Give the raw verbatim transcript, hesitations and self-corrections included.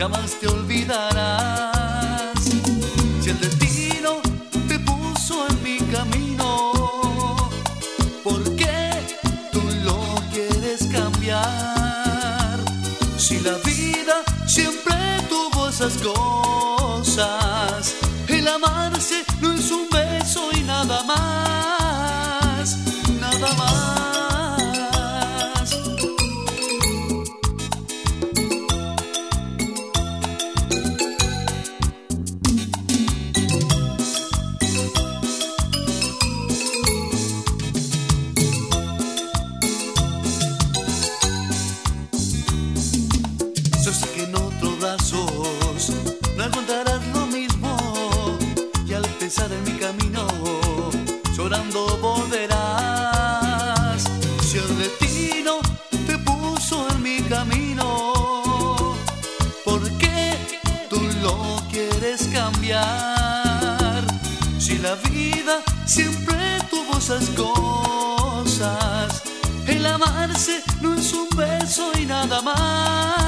jamás te olvidarás. Si el destino te puso en mi camino, ¿por qué tú lo quieres cambiar? Si la vida siempre tuvo esas cosas, el amarse no es un beso y nada más, nada más. Yo sé que en otros brazos no encontrarás lo mismo, y al pensar en mi camino llorando volverás. Si el destino te puso en mi camino, ¿por qué tú lo quieres cambiar? Si la vida siempre tuvo esas cosas, el amarse no es un beso y nada más.